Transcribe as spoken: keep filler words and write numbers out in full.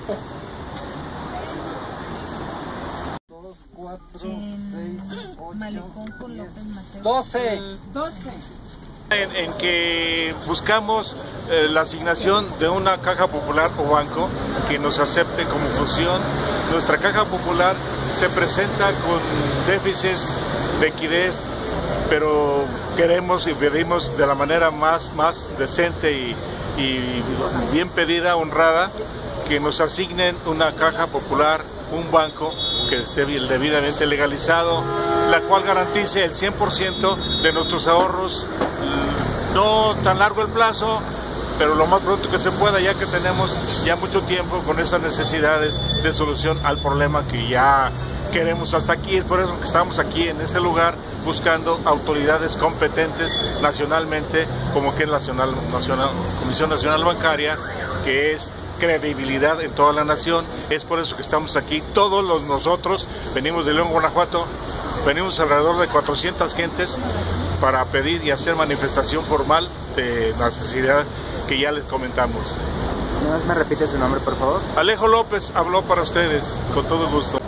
dos, cuatro, seis, ocho, Malecón con López Mateos. doce. doce. En, en que buscamos eh, la asignación de una caja popular o banco que nos acepte como función. Nuestra caja popular se presenta con déficits de liquidez, pero queremos y pedimos de la manera más, más decente y, y bien pedida, honrada, que nos asignen una caja popular, un banco que esté debidamente legalizado, la cual garantice el cien por ciento de nuestros ahorros, no tan largo el plazo, pero lo más pronto que se pueda, ya que tenemos ya mucho tiempo con estas necesidades de solución al problema que ya queremos hasta aquí. Es por eso que estamos aquí en este lugar buscando autoridades competentes nacionalmente, como que es la Nacional, Nacional, Comisión Nacional Bancaria, que es credibilidad en toda la nación. Es por eso que estamos aquí. Todos los nosotros venimos de León, Guanajuato, venimos alrededor de cuatrocientas gentes para pedir y hacer manifestación formal de la necesidad que ya les comentamos. ¿Me repite su nombre, por favor? Alejo López habló para ustedes, con todo gusto.